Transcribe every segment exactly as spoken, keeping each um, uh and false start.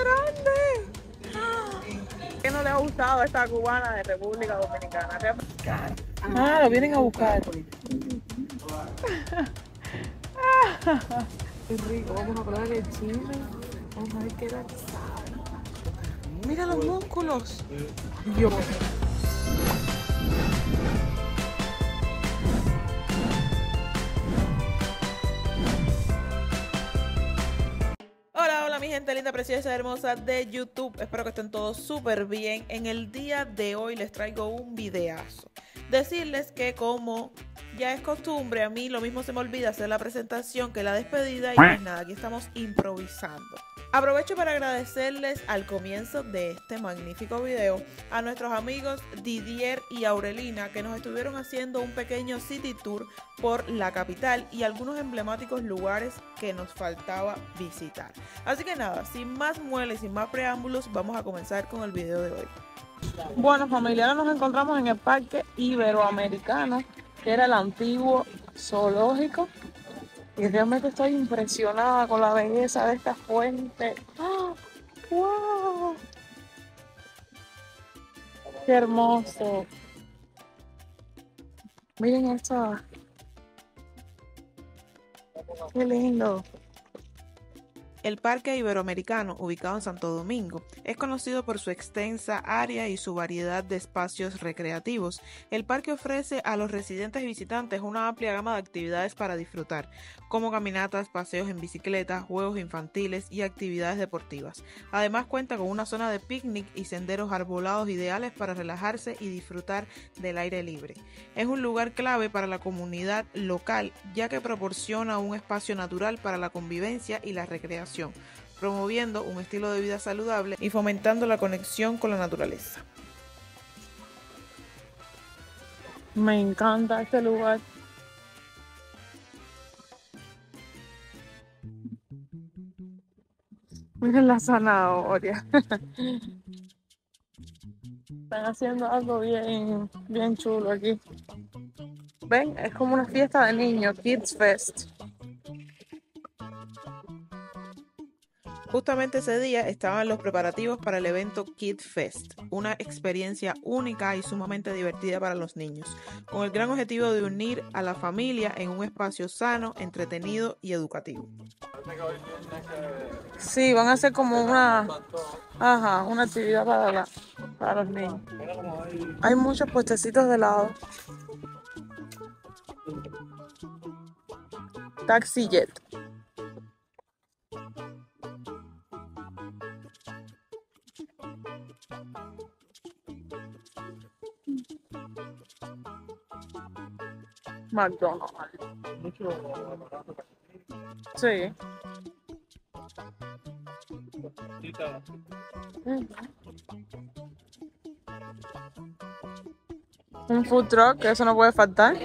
grande! ¿Qué no le ha gustado a esta cubana de República Dominicana? Ah, lo vienen a buscar. Qué rico, vamos a probar el chile. Vamos a ver qué tal sabe. Mira los músculos. Dios. Hola, hola mi gente linda, preciosa, hermosa de YouTube. Espero que estén todos súper bien. En el día de hoy les traigo un videazo. Decirles que como ya es costumbre, a mí lo mismo se me olvida hacer la presentación que la despedida y pues nada, aquí estamos improvisando. Aprovecho para agradecerles al comienzo de este magnífico video a nuestros amigos Didier y Aurelina que nos estuvieron haciendo un pequeño city tour por la capital y algunos emblemáticos lugares que nos faltaba visitar. Así que nada, sin más muelas y sin más preámbulos, vamos a comenzar con el video de hoy. Bueno familia, ahora nos encontramos en el Parque Iberoamericano, que era el antiguo zoológico. Y realmente estoy impresionada con la belleza de esta fuente. ¡Oh! ¡Wow! ¡Qué hermoso! Miren esto. ¡Qué lindo! El Parque Iberoamericano, ubicado en Santo Domingo, es conocido por su extensa área y su variedad de espacios recreativos. El parque ofrece a los residentes y visitantes una amplia gama de actividades para disfrutar, como caminatas, paseos en bicicleta, juegos infantiles y actividades deportivas. Además cuenta con una zona de picnic y senderos arbolados ideales para relajarse y disfrutar del aire libre. Es un lugar clave para la comunidad local, ya que proporciona un espacio natural para la convivencia y la recreación, promoviendo un estilo de vida saludable y fomentando la conexión con la naturaleza. Me encanta este lugar. Miren la zanahoria. Están haciendo algo bien, bien chulo aquí. Ven, es como una fiesta de niños, Kids Fest. Justamente ese día estaban los preparativos para el evento Kid Fest, una experiencia única y sumamente divertida para los niños, con el gran objetivo de unir a la familia en un espacio sano, entretenido y educativo. Sí, van a hacer como una, ajá, una actividad para, la, para los niños. Hay muchos puestecitos de helado. Taxi Jet. McDonald's. Sí. Uh-huh. Un food truck, que eso no puede faltar.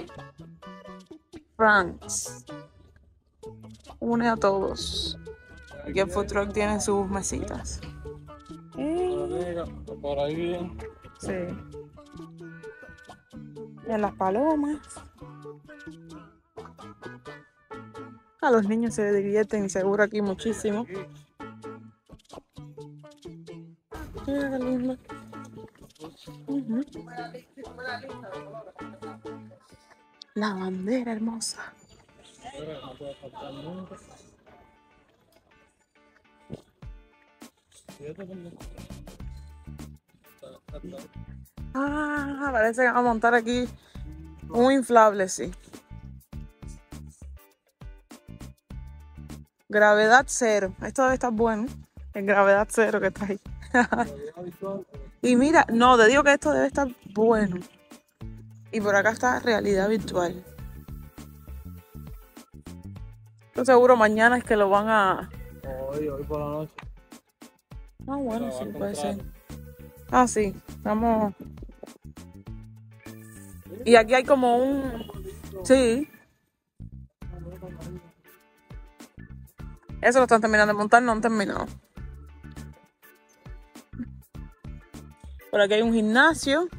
France. Une a todos. Y el food truck tiene sus mesitas. Por ahí bien. Sí. Y en las palomas. A los niños se divierten y seguro aquí muchísimo. Mira qué lindo. Uh-huh. La bandera hermosa. Ah, parece que vamos a montar aquí un inflable, sí. Gravedad cero. Esto debe estar bueno. En gravedad cero que está ahí. Y mira, no, te digo que esto debe estar bueno. Y por acá está realidad virtual. Yo seguro mañana es que lo van a... Hoy, hoy por la noche. Ah, bueno, sí, puede ser. Ah, sí, estamos... Y aquí hay como un... Sí. Eso lo están terminando de montar, no han terminado. Por aquí hay un gimnasio.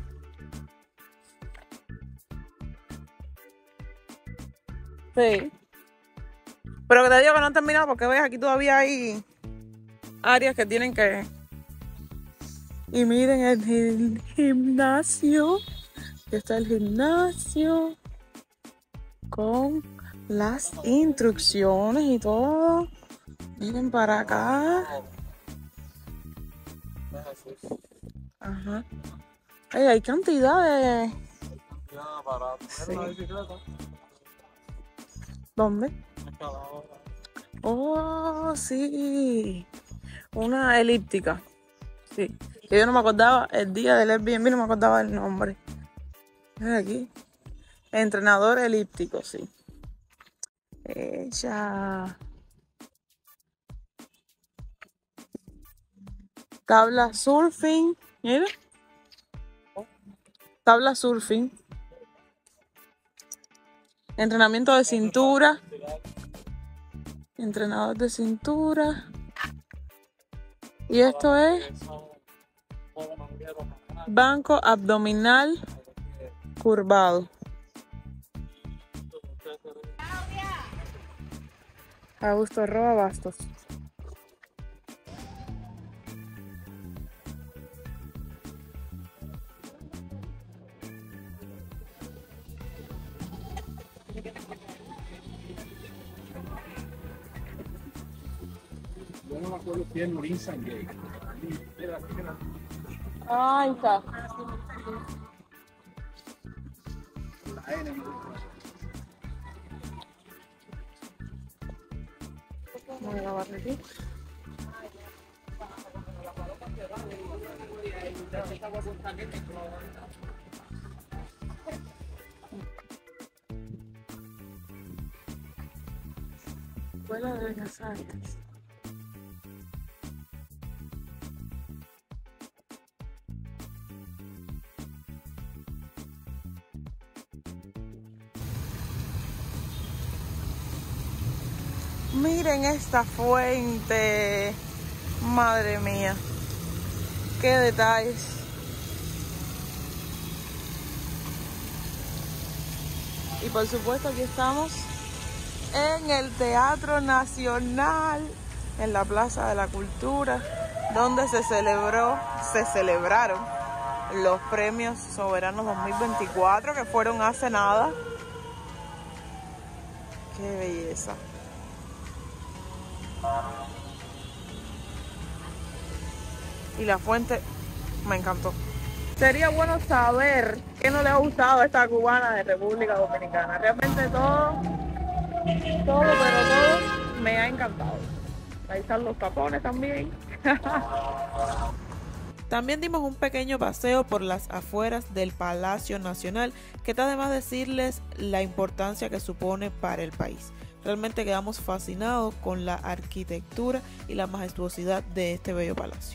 Sí. Pero que te digo que no han terminado porque ves, aquí todavía hay áreas que tienen que... Y miren el, el gimnasio. Aquí está el gimnasio con las instrucciones y todo. Miren para acá. Ajá. Ay, hay cantidad de... Sí. ¿Dónde? Oh, sí. Una elíptica. Sí. Que yo no me acordaba, el día del Airbnb no me acordaba el nombre. Es aquí. Entrenador elíptico, sí. Ella. Tabla surfing. Mira. Tabla surfing. Entrenamiento de cintura. Entrenador de cintura. Y esto es banco abdominal curvado. Augusto Roa Bastos. Yo no me acuerdo si es Morín San Gay. Ahí está. Voy a lavar aquí. Escuela de Bellas Artes. Miren esta fuente. Madre mía. Qué detalles. Y por supuesto aquí estamos en el Teatro Nacional, en la Plaza de la Cultura, donde se celebró, se celebraron los Premios Soberanos dos mil veinticuatro, que fueron hace nada. Qué belleza. Y la fuente me encantó. Sería bueno saber qué no le ha gustado a esta cubana de República Dominicana. Realmente todo, todo, pero todo me ha encantado. Ahí están los tapones también. También dimos un pequeño paseo por las afueras del Palacio Nacional, que está de más decirles la importancia que supone para el país. Realmente quedamos fascinados con la arquitectura y la majestuosidad de este bello palacio.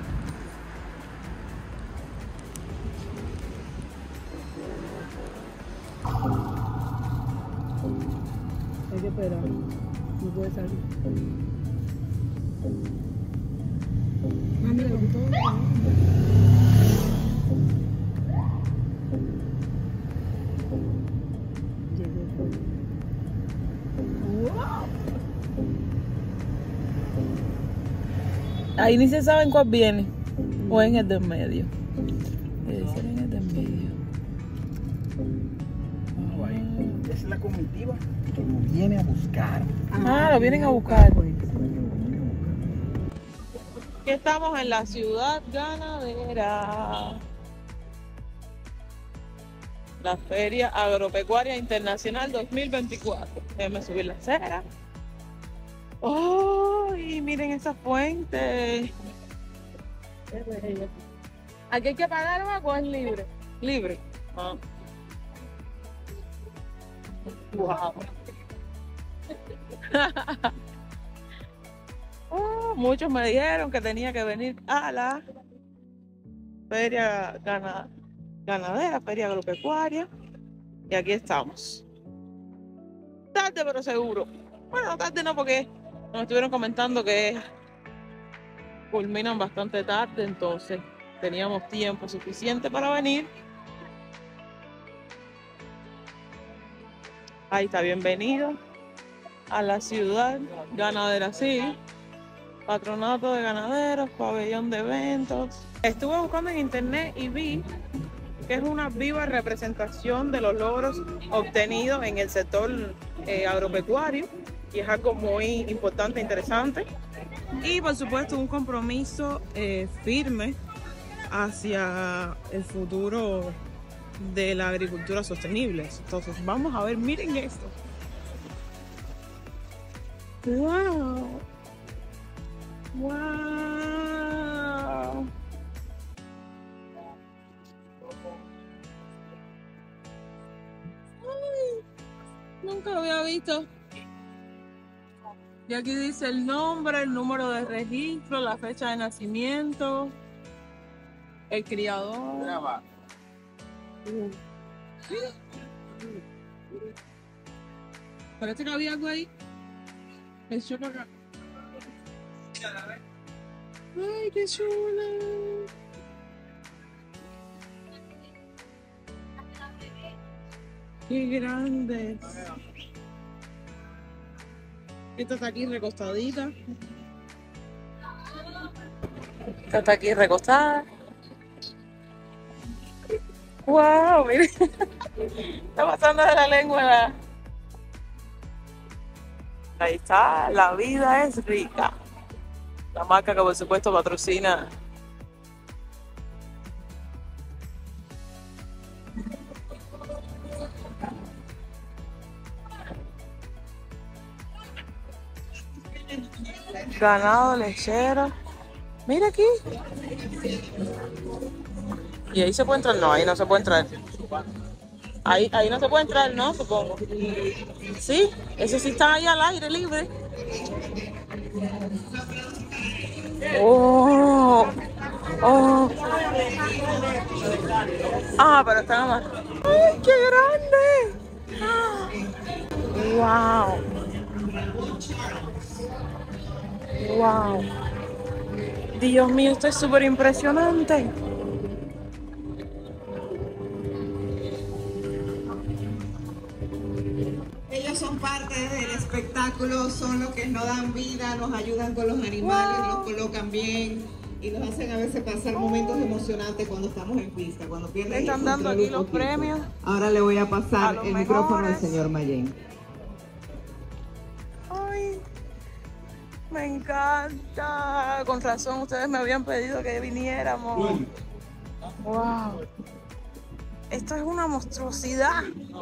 Hay que esperar, no puede salir. Ah, mira, lo que todo. Ahí ni se sabe en cuál viene. O en el del medio. Debe ser en el del medio. Es la comitiva que nos viene a buscar. Ah, lo vienen a buscar. Aquí estamos en la ciudad ganadera. La Feria Agropecuaria Internacional dos mil veinticuatro. Déjenme subir la acera. ¡Oh! Y miren esa fuente. ¿Aquí hay que pagar o es libre? Libre. Ah. Wow. Oh, muchos me dijeron que tenía que venir a la feria gana, ganadera, feria agropecuaria. Y aquí estamos. Tarde pero seguro. Bueno, tarde no, porque nos estuvieron comentando que culminan bastante tarde, entonces teníamos tiempo suficiente para venir. Ahí está, bienvenido a la ciudad ganadera, sí. Patronato de ganaderos, pabellón de eventos. Estuve buscando en internet y vi que es una viva representación de los logros obtenidos en el sector eh, agropecuario, y es algo muy importante e interesante. Y por supuesto un compromiso eh, firme hacia el futuro de la agricultura sostenible. Entonces vamos a ver, miren esto. ¡Wow! ¡Wow! Ay, nunca había visto. Y aquí dice el nombre, el número de registro, la fecha de nacimiento, el criador. Uh. Parece que había algo ahí. Me echó para acá. ¡Ay, qué chula! ¡Qué grandes! Esta está aquí recostadita. Esta está aquí recostada. ¡Wow! Mire. Está pasando de la lengua. La... Ahí está. La vida es rica. La marca que por supuesto patrocina ganado lechero. Mira aquí. Y ahí se puede entrar. No, ahí no se puede entrar. Ahí, ahí no se puede entrar, ¿no? Supongo. Sí, eso sí está ahí al aire libre. Oh, oh. Ah, pero están más. ¡Ay, qué grande! ¡Wow! ¡Wow! Dios mío, esto es súper impresionante. Ellos son parte del espectáculo, son los que nos dan vida, nos ayudan con los animales, Wow. nos colocan bien y nos hacen a veces pasar momentos emocionantes cuando estamos en pista, cuando pierden Le están el dando control aquí un los poquito. premios. Ahora le voy a A pasar los el micrófono al mejores. señor Mayén. Ay, me encanta. Con razón, ustedes me habían pedido que viniéramos. Wow. Esto es una monstruosidad.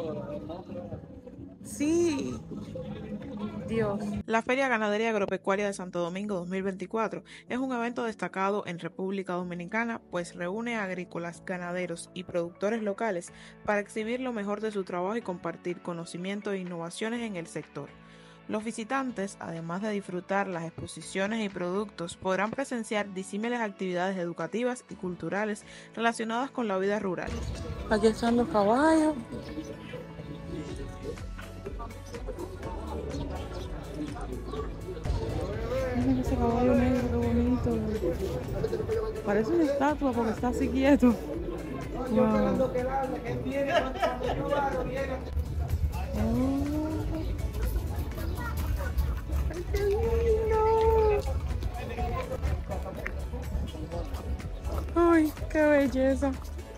Sí. Dios. La Feria Ganadería y Agropecuaria de Santo Domingo dos mil veinticuatro es un evento destacado en República Dominicana, pues reúne a agrícolas, ganaderos y productores locales para exhibir lo mejor de su trabajo y compartir conocimientos e innovaciones en el sector. Los visitantes, además de disfrutar las exposiciones y productos, podrán presenciar disímiles actividades educativas y culturales relacionadas con la vida rural. Aquí están los caballos. Miren ese caballo negro, qué bonito. Parece una estatua porque está así quieto. Wow. Oh. ¡Ay, qué lindo! ¡Ay, qué belleza!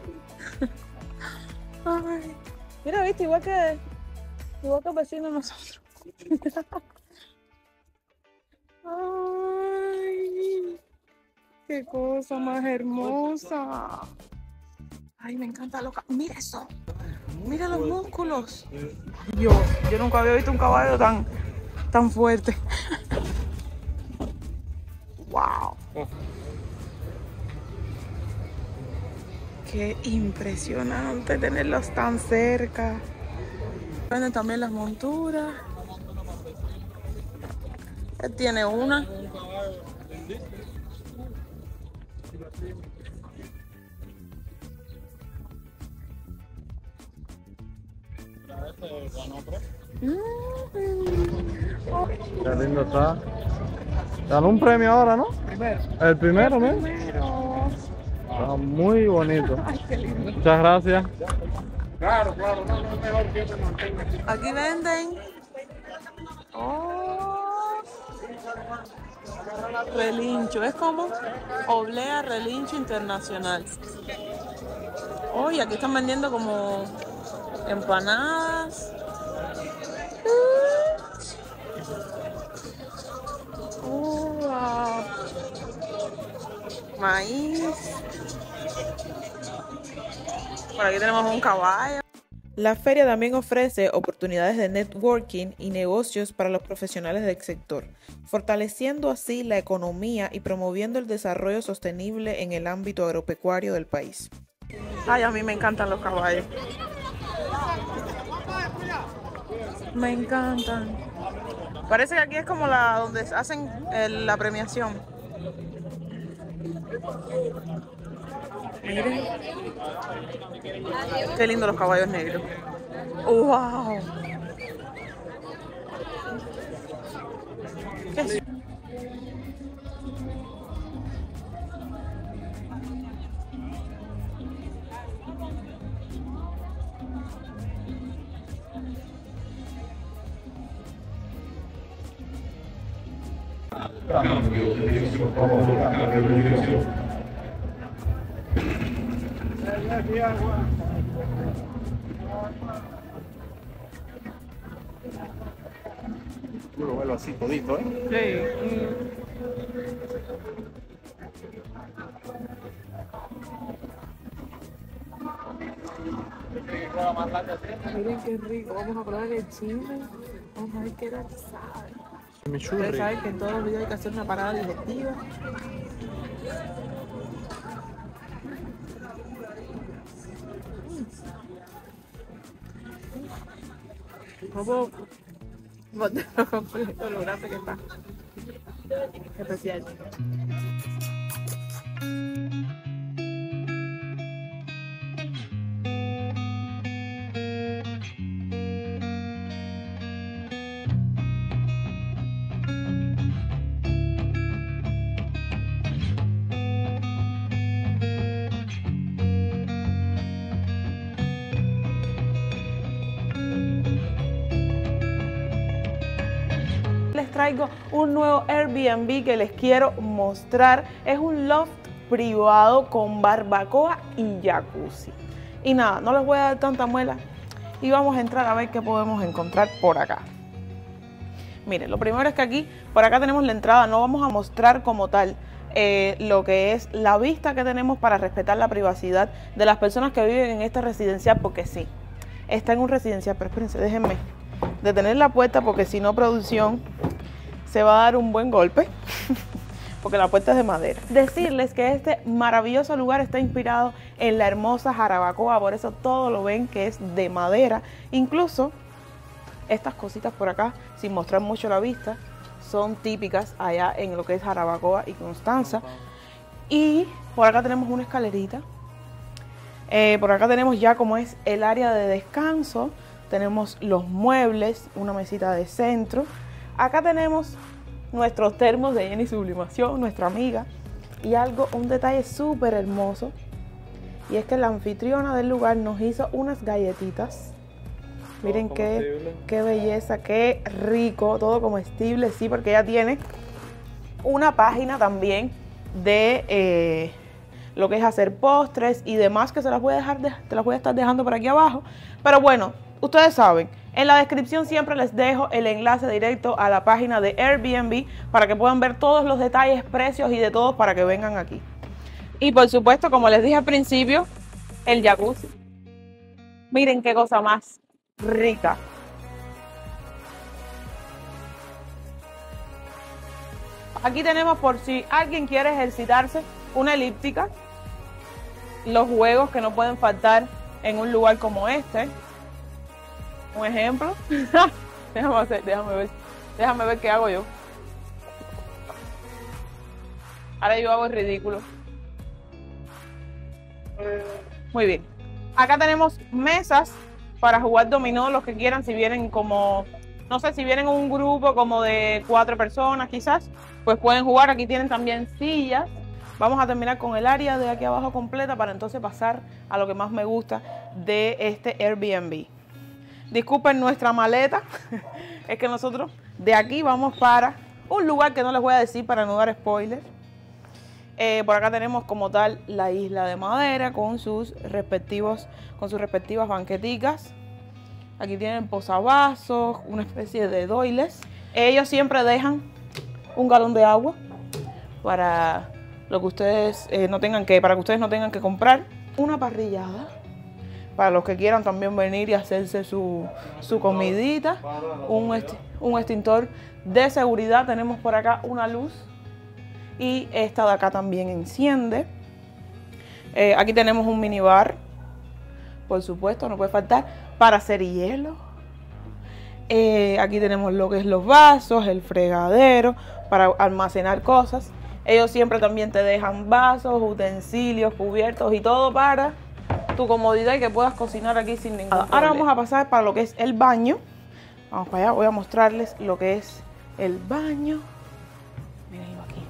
Ay. Mira, viste, igual que igual que el vecino de nosotros. Ay, qué cosa más hermosa. Ay, me encanta loca. Mira eso. Mira los músculos. Dios, yo nunca había visto un caballo tan, tan fuerte. Wow. Qué impresionante tenerlos tan cerca. Venden también las monturas. Él tiene una. Qué lindo está. Ganó un premio ahora, ¿no? Primero. El primero, ¿no? Primero. Está muy bonito. Ay, qué lindo. Muchas gracias. Claro, claro, no, no es mejor que se mantenga. Aquí venden. Oh. Relincho, es como Oblea Relincho Internacional. Oh, y aquí están vendiendo como empanadas. Oh, wow. Maíz. Por aquí tenemos un caballo. La feria también ofrece oportunidades de networking y negocios para los profesionales del sector, fortaleciendo así la economía y promoviendo el desarrollo sostenible en el ámbito agropecuario del país. Ay, a mí me encantan los caballos. Me encantan. Parece que aquí es como la donde hacen el, la premiación. Miren. Qué lindo los caballos negros. ¡Wow! ¿Qué? Puro vuelo así todito, ¿eh? Miren qué rico, vamos a probar el chile. Vamos a ver qué tal sabe. Me Ustedes saben que en todos los videos hay que hacer una parada digestiva. Como botarlo completo, lo grande que está. Especial. Les traigo un nuevo Airbnb que les quiero mostrar. Es un loft privado con barbacoa y jacuzzi. Y nada, no les voy a dar tanta muela y vamos a entrar a ver qué podemos encontrar por acá. Miren, lo primero es que aquí, por acá tenemos la entrada. No vamos a mostrar como tal eh, lo que es la vista que tenemos para respetar la privacidad de las personas que viven en esta residencial, porque sí, está en un residencial, pero espérense, déjenme detener la puerta porque si no, producción se va a dar un buen golpe porque la puerta es de madera. Decirles que este maravilloso lugar está inspirado en la hermosa Jarabacoa, por eso todo lo ven que es de madera. Incluso estas cositas por acá, sin mostrar mucho la vista, son típicas allá en lo que es Jarabacoa y Constanza. Y por acá tenemos una escalerita. Eh, por acá tenemos ya como es el área de descanso. Tenemos los muebles, una mesita de centro. Acá tenemos nuestros termos de Jenny Sublimación, nuestra amiga. Y algo, un detalle súper hermoso. Y es que la anfitriona del lugar nos hizo unas galletitas. Miren qué, qué belleza, qué rico, todo comestible, sí, porque ella tiene una página también de eh, lo que es hacer postres y demás, que se las voy a dejar, de, te las voy a estar dejando por aquí abajo. Pero bueno, ustedes saben, en la descripción siempre les dejo el enlace directo a la página de Airbnb para que puedan ver todos los detalles, precios y de todo para que vengan aquí. Y por supuesto, como les dije al principio, el jacuzzi. Miren qué cosa más rica. Aquí tenemos, por si alguien quiere ejercitarse, una elíptica. Los juegos que no pueden faltar en un lugar como este. Un ejemplo. déjame, hacer, déjame ver. Déjame ver qué hago yo. Ahora yo hago el ridículo. Muy bien. Acá tenemos mesas para jugar dominó, los que quieran, si vienen como, no sé, si vienen un grupo como de cuatro personas quizás, pues pueden jugar. Aquí tienen también sillas. Vamos a terminar con el área de aquí abajo completa para entonces pasar a lo que más me gusta de este Airbnb. Disculpen nuestra maleta, es que nosotros de aquí vamos para un lugar que no les voy a decir para no dar spoilers. Eh, por acá tenemos como tal la isla de madera con sus respectivos, con sus respectivas banqueticas. Aquí tienen posavasos, una especie de doiles. Ellos siempre dejan un galón de agua para lo que ustedes eh, no tengan que, para que ustedes no tengan que comprar. Una parrillada para los que quieran también venir y hacerse su, su comidita. Un, esti un extintor de seguridad. Tenemos por acá una luz. Y esta de acá también enciende. Eh, aquí tenemos un minibar, por supuesto, no puede faltar, para hacer hielo. Eh, aquí tenemos lo que es los vasos, el fregadero, para almacenar cosas. Ellos siempre también te dejan vasos, utensilios, cubiertos y todo para tu comodidad y que puedas cocinar aquí sin ningún problema. Ahora vamos a pasar para lo que es el baño. Vamos para allá, voy a mostrarles lo que es el baño. Mírenlo aquí.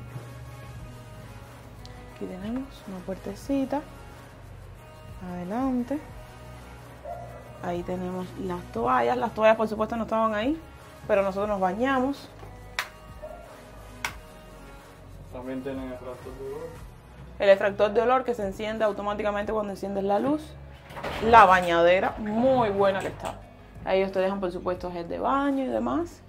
Aquí tenemos una puertecita. Adelante. Ahí tenemos las toallas. Las toallas por supuesto no estaban ahí, pero nosotros nos bañamos. También tienen extractor de olor. El extractor de olor que se enciende automáticamente cuando enciendes la luz. La bañadera, muy buena que está. Ahí ellos te dejan por supuesto gel de baño y demás.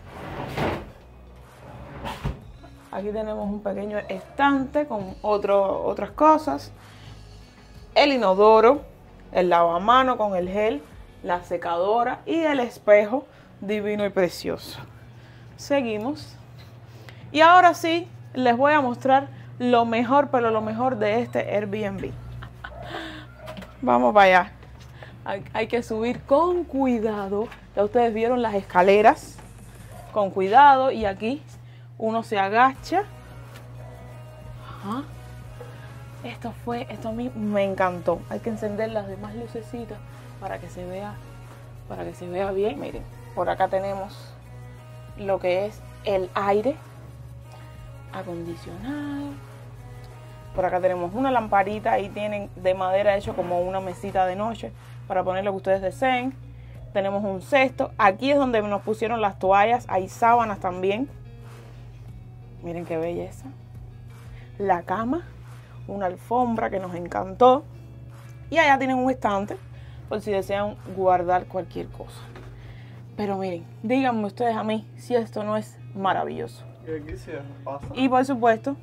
Aquí tenemos un pequeño estante con otro, otras cosas. El inodoro, el lavamano con el gel, la secadora y el espejo divino y precioso. Seguimos. Y ahora sí, les voy a mostrar lo mejor, pero lo mejor de este Airbnb. Vamos para allá. Hay, hay que subir con cuidado. Ya ustedes vieron las escaleras. Con cuidado. Y aquí uno se agacha. Ajá. Esto fue, esto a mí me encantó. Hay que encender las demás lucecitas para que se vea, para que se vea bien. Miren, por acá tenemos lo que es el aire acondicionado. Por acá tenemos una lamparita, ahí tienen de madera hecho como una mesita de noche para poner lo que ustedes deseen. Tenemos un cesto, aquí es donde nos pusieron las toallas, hay sábanas también. Miren qué belleza. La cama, una alfombra que nos encantó. Y allá tienen un estante por si desean guardar cualquier cosa. Pero miren, díganme ustedes a mí si esto no es maravilloso. ¿Qué quisieras? Pasa. Y por supuesto,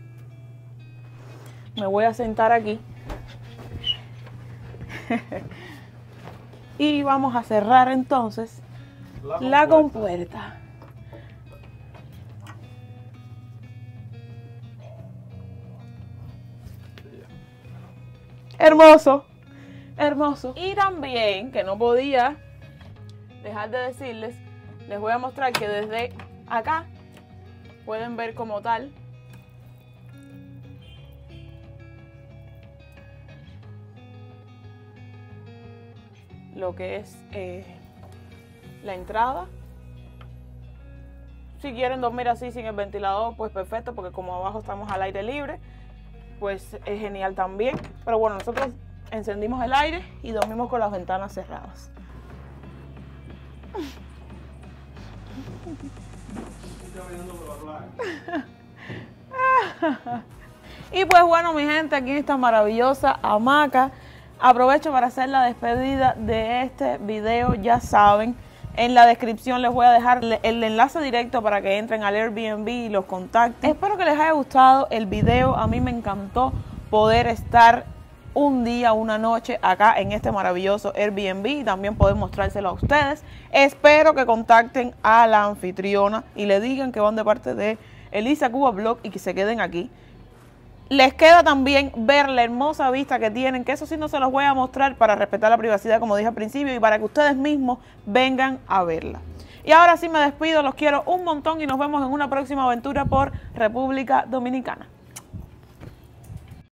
me voy a sentar aquí. Y vamos a cerrar entonces la, la compuerta. Hermoso, hermoso. Y también, que no podía dejar de decirles, les voy a mostrar que desde acá pueden ver como tal lo que es eh, la entrada. Si quieren dormir así sin el ventilador, pues perfecto, porque como abajo estamos al aire libre, pues es genial también. Pero bueno, nosotros encendimos el aire y dormimos con las ventanas cerradas. Y pues bueno, mi gente, aquí en esta maravillosa hamaca, aprovecho para hacer la despedida de este video. Ya saben, en la descripción les voy a dejar el enlace directo para que entren al Airbnb y los contacten. Espero que les haya gustado el video. A mí me encantó poder estar un día, una noche acá en este maravilloso Airbnb y también poder mostrárselo a ustedes. Espero que contacten a la anfitriona y le digan que van de parte de Elisa Cuba Blog y que se queden aquí. Les queda también ver la hermosa vista que tienen, que eso sí no se los voy a mostrar para respetar la privacidad, como dije al principio, y para que ustedes mismos vengan a verla. Y ahora sí me despido, los quiero un montón y nos vemos en una próxima aventura por República Dominicana.